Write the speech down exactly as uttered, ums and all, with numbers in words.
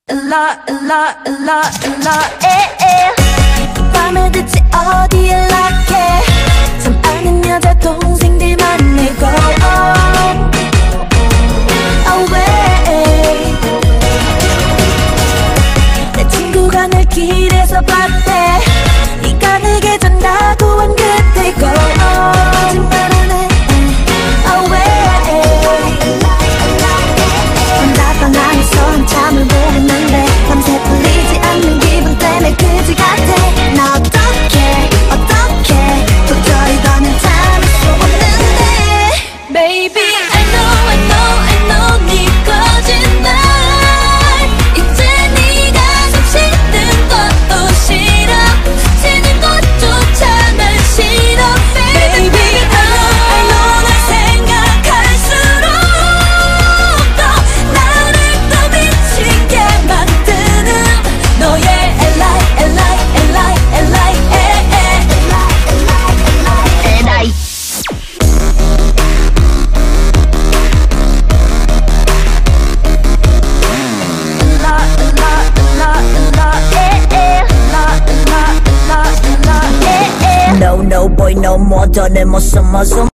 일라 일라 일라 일라 에에 밤을 대체 어디 연락해 참 아는 여자 동생들만 내고 away 내 친구가 늘 길에서 봤대 네가 내게 전다고 한 그때 go 거짓말은 해 away 혼자서 나에서 한참을 보고 있는데 밤새 풀리지 않는 기분 때문에 그지 같아 나 어떡해 어떡해 도저히 더는 참을 수 없는데 Baby I know I know I know 네 거짓말 이제 네가 숨 쉬는 것도 싫어 스치는 것조차 난 싫어 Baby I know I know 널 생각할수록 더 나를 더 미치게 만드는 너의 엘라이 엘라이 엘라이 엘라이 에에 에라이 No, no boy, no more. 더는 못 숨어 숨